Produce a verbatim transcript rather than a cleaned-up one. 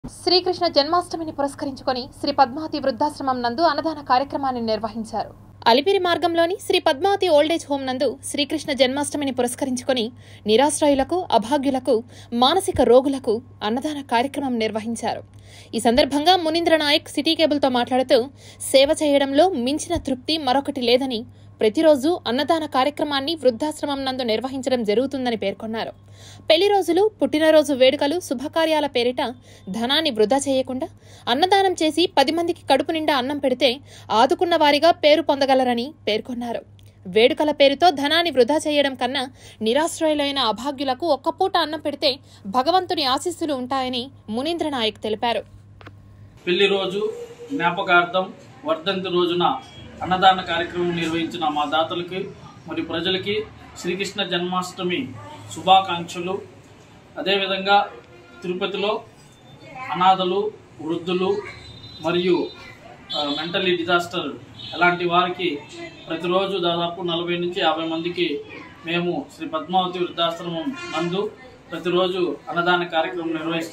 శ్రీకృష్ణ జన్మాష్టమిని పురస్కరించుకొని శ్రీ పద్మావతి వృద్ధాశ్రమం నందు అన్నదాన కార్యక్రమాన్ని నిర్వహించారు. అలిపిరి మార్గంలోని శ్రీ పద్మావతి ఓల్డేజ్ హోమ్ నందు శ్రీకృష్ణ జన్మాష్టమిని పురస్కరించుకొని నిరాశ్రయులకు, అభాగ్యులకు, మానసిక రోగులకు అన్నదాన కార్యక్రమం నిర్వహించారు. ఈ సందర్భంగా మునీంద్ర నాయక్ సిటీ కేబుల్తో మాట్లాడుతూ సేవ చేయడంలో మించిన తృప్తి మరొకటి లేదని, ప్రతిరోజు అన్నదాన కార్యక్రమాన్ని వృద్ధాశ్రమం నందు నిర్వహించడం జరుగుతుందని పేర్కొన్నారు. పెళ్లి రోజులు, పుట్టినరోజు వేడుకలు, శుభకార్యాల పేరిట ధనాన్ని వృధా చేయకుండా అన్నదానం చేసి పది మందికి కడుపు నిండా అన్నం పెడితే ఆదుకున్న వారిగా పేరు పొందగలరని పేర్కొన్నారు. వేడుకల పేరుతో ధనాన్ని వృధా చేయడం కన్నా నిరాశ్రయులైన అభాగ్యులకు ఒక్కపూట అన్నం పెడితే భగవంతుని ఆశీస్సులు ఉంటాయని మునీంద్ర నాయక్ తెలిపారు. పెళ్లి రోజు జ్ఞాపకార్థం వర్ధంతి రోజున అన్నదాన కార్యక్రమం నిర్వహించిన మా దాతలకి మరియు ప్రజలకి శ్రీకృష్ణ జన్మాష్టమి శుభాకాంక్షలు. అదేవిధంగా తిరుపతిలో అనాథలు, వృద్ధులు మరియు మెంటలీ డిజాస్టర్ అలాంటి వారికి ప్రతిరోజు దాదాపు నలభై నుంచి యాభై మందికి మేము శ్రీ పద్మావతి వృద్ధాశ్రమం నందు ప్రతిరోజు అన్నదాన కార్యక్రమం నిర్వహిస్తున్నాం.